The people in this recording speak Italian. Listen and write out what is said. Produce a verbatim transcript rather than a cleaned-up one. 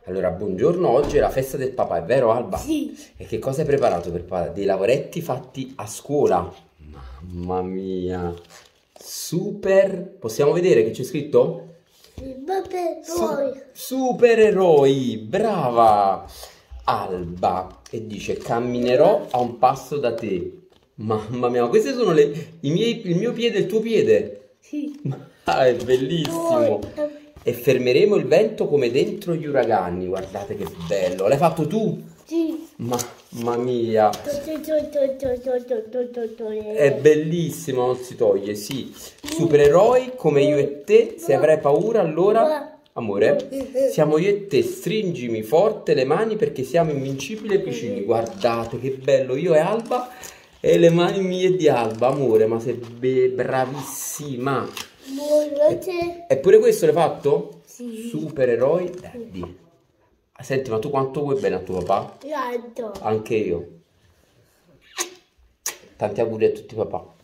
Allora, buongiorno, oggi è la festa del papà, è vero Alba? Sì. E che cosa hai preparato per papà? Dei lavoretti fatti a scuola. Mamma mia, super! Possiamo vedere che c'è scritto? Vabbè, Su- poi. supereroi, brava! Alba, e dice camminerò a un passo da te. Mamma mia, ma queste sono le, i miei, il mio piede e il tuo piede. Sì. Ah, è bellissimo. Poi. E fermeremo il vento come dentro gli uragani. Guardate che bello. L'hai fatto tu? Sì. Mamma mia. È bellissimo, non si toglie, sì. Supereroi come io e te. Se avrai paura, allora, amore, siamo io e te. Stringimi forte le mani perché siamo invincibili e vicini. Guardate che bello, io e Alba e le mani mie di Alba, amore, ma sei be- bravissima. Buonanotte. E pure questo l'hai fatto? Sì. Supereroi Daddy. Senti, ma tu quanto vuoi bene a tuo papà? Tanto. Anche io. Tanti auguri a tutti papà.